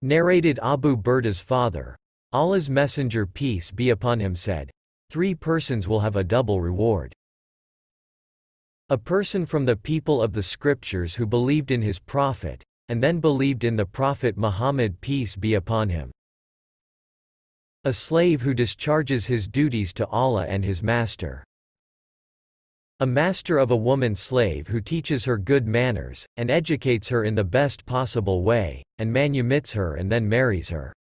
Narrated Abu Burda's father. Allah's Messenger peace be upon him said, "Three persons will have a double reward. A person from the people of the scriptures who believed in his prophet, and then believed in the Prophet Muhammad peace be upon him. A slave who discharges his duties to Allah and his master. A master of a woman slave who teaches her good manners, and educates her in the best possible way, and manumits her and then marries her.